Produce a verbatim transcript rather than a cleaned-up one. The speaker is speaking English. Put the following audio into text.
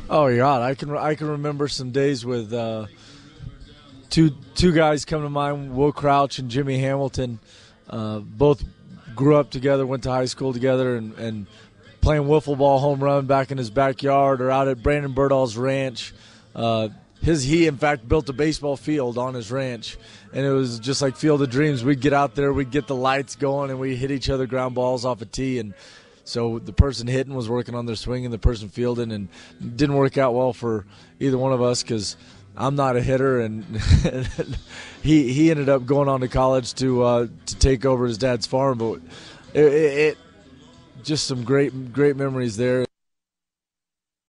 Oh God, I can I can remember some days with uh, two two guys come to mind: Will Crouch and Jimmy Hamilton. Uh, both grew up together, went to high school together, and, and playing wiffle ball home run back in his backyard or out at Brandon Birdall's ranch. Uh, his he in fact built a baseball field on his ranch, and it was just like Field of Dreams. We'd get out there, we'd get the lights going, and we hit each other ground balls off a tee. And so the person hitting was working on their swing, and the person fielding, and it didn't work out well for either one of us because I'm not a hitter, and he he ended up going on to college to uh, to take over his dad's farm. But it, it, it just some great great memories there.